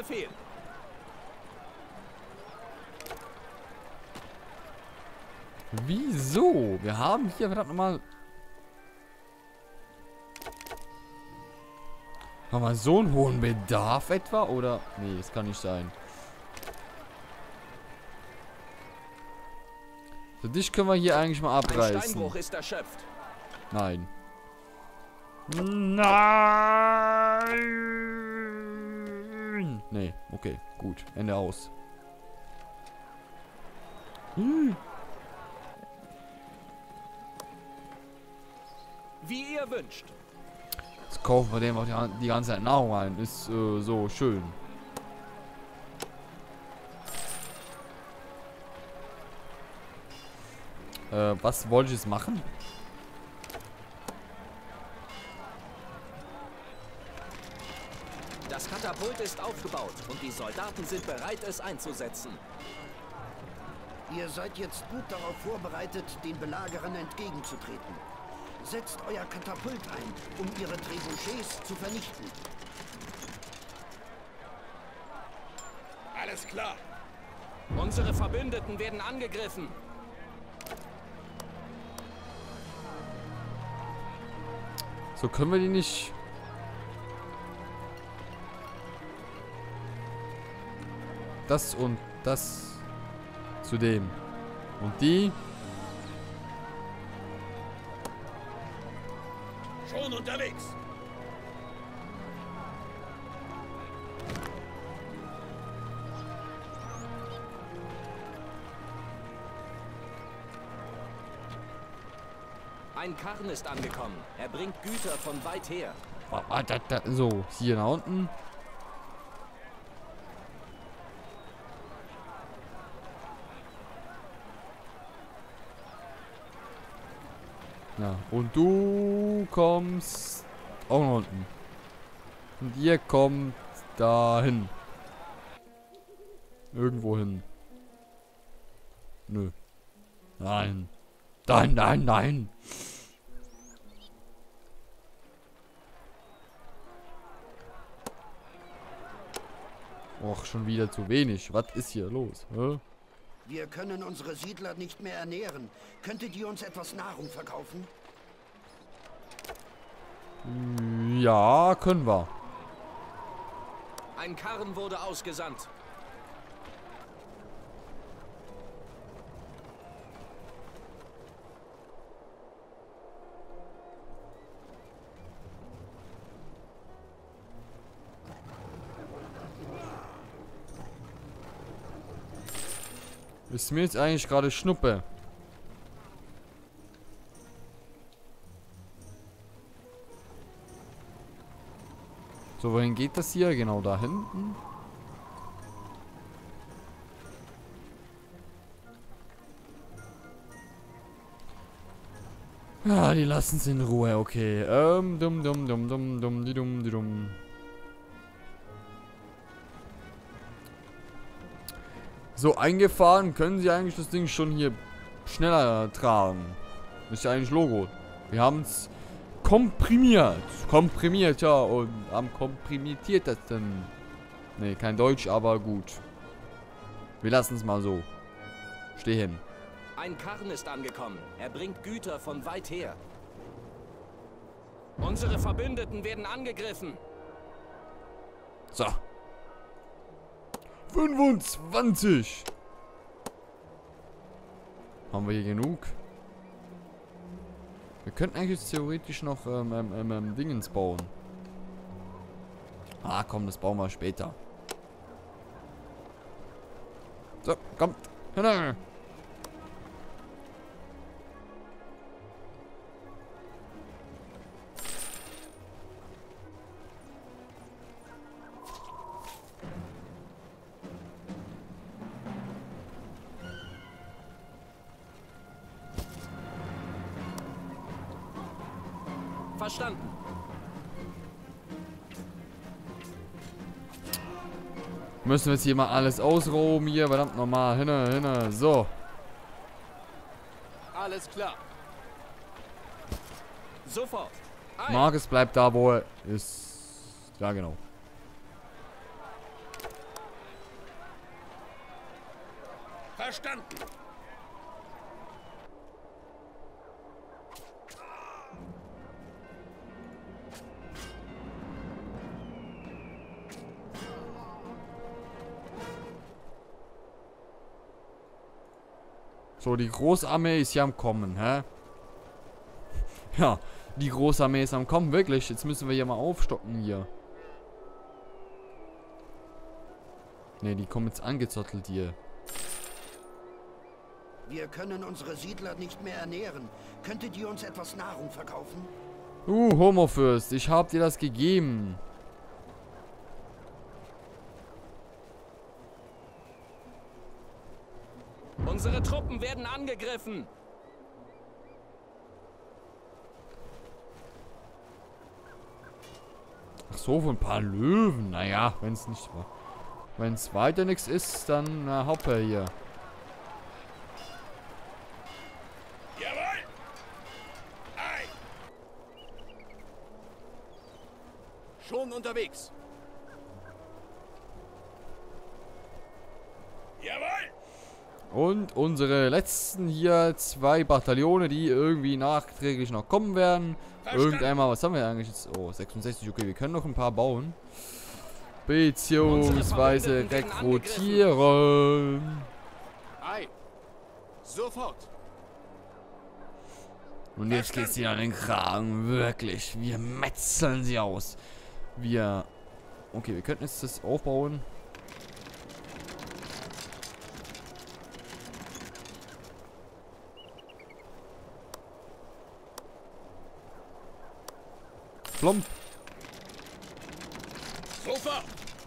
Befehl. Wieso? Wir haben hier verdammt nochmal... Haben wir so einen hohen Bedarf etwa? Oder? Nee, das kann nicht sein. So, dich können wir hier eigentlich mal Ein abreißen. Steinbruch ist erschöpft. Nein. Nein! Nee, okay, gut. Ende aus. Wie ihr wünscht. Jetzt kaufen wir dem auch die ganze Zeit Nahrung ein. Ist so schön. Was wollte ich jetzt machen? Das Katapult ist aufgebaut und die Soldaten sind bereit, es einzusetzen. Ihr seid jetzt gut darauf vorbereitet, den Belagerern entgegenzutreten. Setzt euer Katapult ein, um ihre Trebuchets zu vernichten. Alles klar. Unsere Verbündeten werden angegriffen. So können wir die nicht... Das und das zu dem. Und die... Schon unterwegs. Ein Karren ist angekommen. Er bringt Güter von weit her. So, hier nach unten. Ja, und du kommst auch nach unten. Und ihr kommt dahin. Irgendwo hin. Nö. Nein. Nein, nein, nein. Och, schon wieder zu wenig. Was ist hier los? Hä? Wir können unsere Siedler nicht mehr ernähren. Könntet ihr uns etwas Nahrung verkaufen? Ja, können wir. Ein Karren wurde ausgesandt. Ist mir jetzt eigentlich gerade Schnuppe. So, wohin geht das hier? Genau da hinten. Ja, die lassen es in Ruhe, okay. Dumm. So, eingefahren können sie eigentlich das Ding schon hier schneller tragen. Das ist ja eigentlich Logo. Wir haben es komprimiert. Komprimiert, ja. Und haben komprimiert das dann. Ne, kein Deutsch, aber gut. Wir lassen es mal so. Stehen. Ein Karren ist angekommen. Er bringt Güter von weit her. Unsere Verbündeten werden angegriffen. So. 25. Haben wir hier genug? Wir könnten eigentlich theoretisch noch Dingens bauen. Ah, komm, das bauen wir später. So, kommt. Verstanden. Müssen wir jetzt hier mal alles ausrauben hier. Verdammt nochmal. Hinne. So. Alles klar. Sofort. Marcus bleibt da, wo er ist. Ja, genau. Verstanden. So, die Großarmee ist ja am Kommen, hä? Ja, die Großarmee ist am Kommen, wirklich. Jetzt müssen wir hier mal aufstocken hier. Ne, die kommen jetzt angezottelt hier. Wir können unsere Siedler nicht mehr ernähren. Könntet ihr uns etwas Nahrung verkaufen? Homofürst, ich hab dir das gegeben. Unsere Truppen werden angegriffen. Ach so, von ein paar Löwen. Naja, wenn es nicht war. Wenn es weiter nichts ist, dann na, hoppe hier. Jawohl! Ei! Schon unterwegs. Jawohl! Und unsere letzten hier 2 Bataillone, die irgendwie nachträglich noch kommen werden. Verstanden. Irgendeinmal, was haben wir eigentlich jetzt? Oh, 66, okay, wir können noch ein paar bauen. Beziehungsweise rekrutieren. Ei. Sofort. Und jetzt geht's hier an den Kragen. Wirklich. Wir metzeln sie aus. Wir... Okay, wir könnten jetzt das aufbauen. Plomp. Sofort!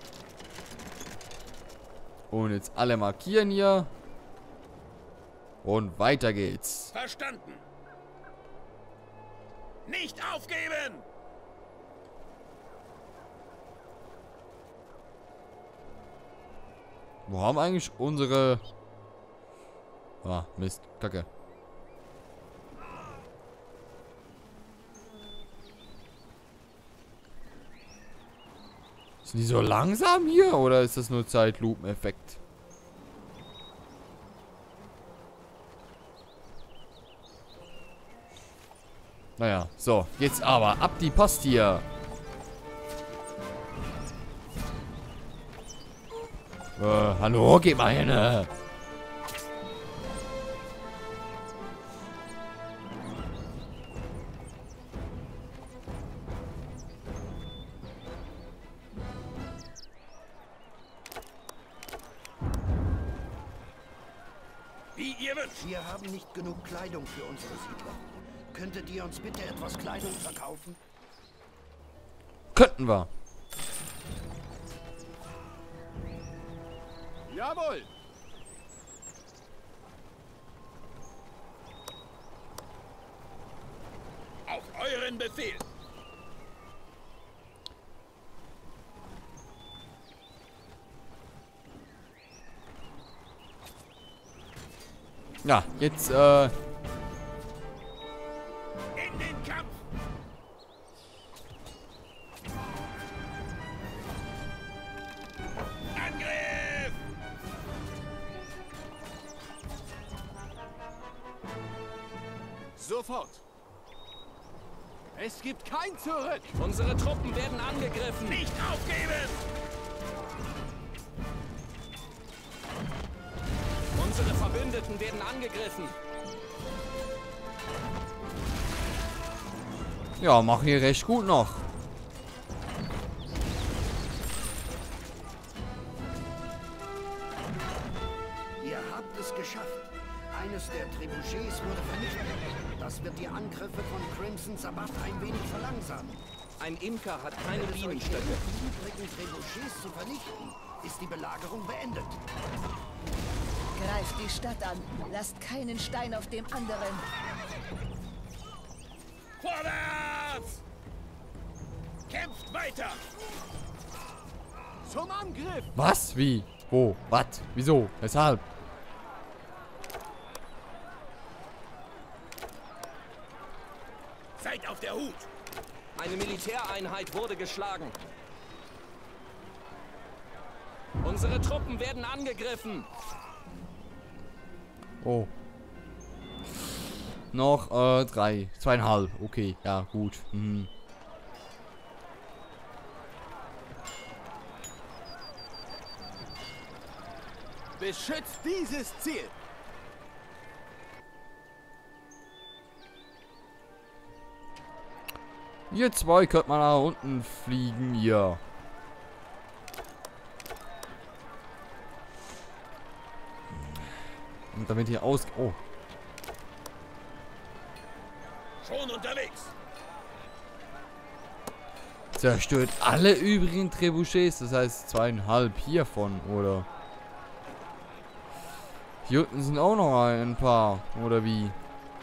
Und jetzt alle markieren hier. Und weiter geht's. Verstanden! Nicht aufgeben! Wo haben eigentlich unsere... Ah, Mist. Kacke. Sind die so langsam hier? Oder ist das nur Zeitlupeneffekt? Naja, so. Jetzt aber. Ab die Post hier. Hallo? Geh mal hin. Wie ihr wünscht. Wir haben nicht genug Kleidung für unsere Siedler. Könntet ihr uns bitte etwas Kleidung verkaufen? Könnten wir. Jawohl. Auf euren Befehl. Ja, jetzt, In den Kampf! Angriff! Sofort. Es gibt kein Zurück. Unsere Truppen werden angegriffen. Nicht aufgeben! Unsere Verbündeten werden angegriffen. ja, machen hier recht gut noch. Ihr habt es geschafft. Eines der Trebuchets wurde vernichtet. Das wird die Angriffe von Crimson Sabbath ein wenig verlangsamen. Ein Imker hat keine Wenn es euch Bienenstöcke. gelingt, die übrigen Trebuchets zu vernichten, ist die Belagerung beendet. Greift die Stadt an. Lasst keinen Stein auf dem anderen. Vorwärts! Kämpft weiter! Zum Angriff. Was? Wie? Wo? Was? Wieso? Weshalb? Seid auf der Hut! Eine Militäreinheit wurde geschlagen. Unsere Truppen werden angegriffen. Oh. Noch 3. 2,5. Okay, ja, gut. Mhm. Beschützt dieses Ziel. Ihr zwei könnt mal nach unten fliegen, ja. Und damit hier aus... Oh. Schon unterwegs. Zerstört alle übrigen Trebuchets. Das heißt 2,5 hiervon, oder? Hier unten sind auch noch ein paar, oder wie?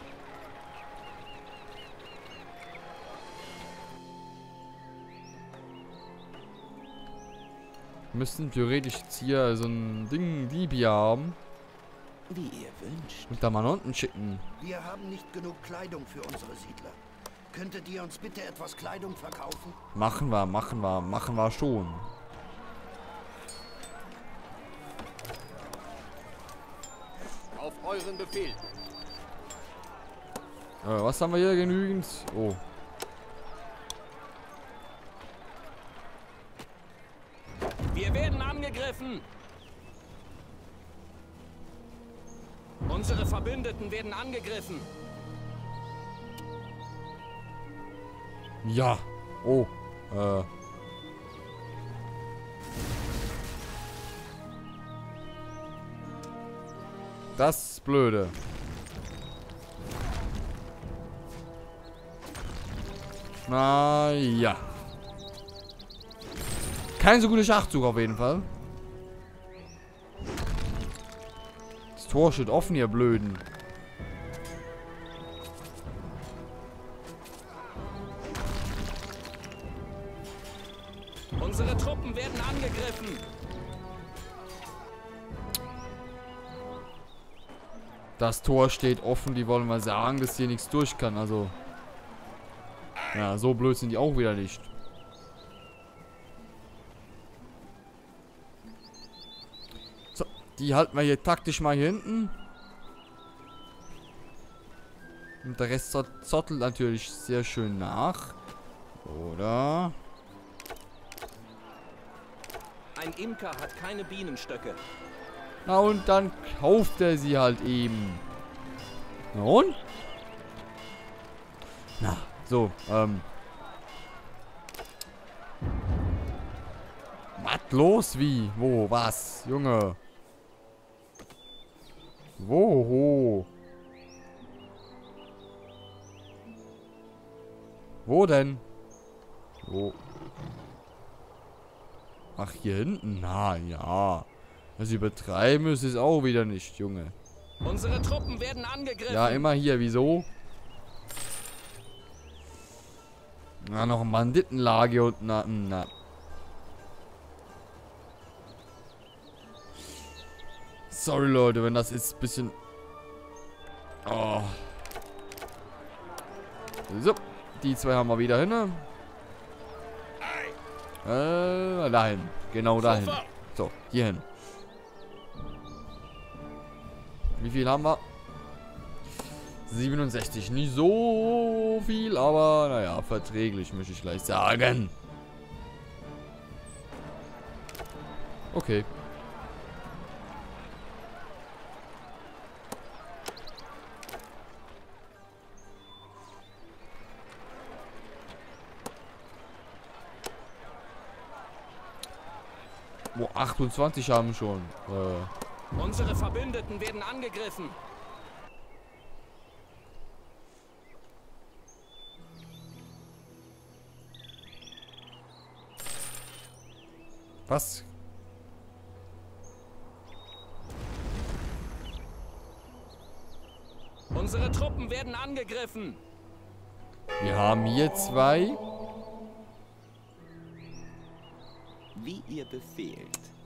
Müssten theoretisch jetzt hier so ein Ding, Dieb hier haben. Wie ihr wünscht. Und da mal nach unten schicken. Wir haben nicht genug Kleidung für unsere Siedler. Könntet ihr uns bitte etwas Kleidung verkaufen? Machen wir schon. Auf euren Befehl. Was haben wir hier genügend? Oh. Wir werden angegriffen. Unsere Verbündeten werden angegriffen. Ja. Oh. Das ist blöde. Na ja. Kein so guter Schachzug auf jeden Fall. Das Tor steht offen, ihr Blöden. Unsere Truppen werden angegriffen. Das Tor steht offen, die wollen mal sagen, dass hier nichts durch kann, also. Ja, so blöd sind die auch wieder nicht. So, die halten wir hier taktisch mal hier hinten. Und der Rest zottelt natürlich sehr schön nach. Oder? Ein Imker hat keine Bienenstöcke. Na und dann kauft er sie halt eben. Na und? Na, so, Was los? Wie? Wo? Was? Junge. Wo? Wo denn? Wo? Ach, hier hinten? Na ja. Das übertreiben ist es auch wieder nicht, Junge. Unsere Truppen werden angegriffen. Ja, immer hier. Wieso? Na, noch ein Banditenlager und na. Sorry, Leute, wenn das ist ein bisschen... Oh. So, die zwei haben wir wieder hin. Dahin. Genau dahin. Sofort. So, hier hin. Wie viel haben wir? 67. Nicht so viel, aber naja, verträglich, möchte ich gleich sagen. Okay. Wo 28 haben schon. Unsere Verbündeten werden angegriffen. Was? Unsere Truppen werden angegriffen. Wir haben hier zwei. Wie ihr befehlt.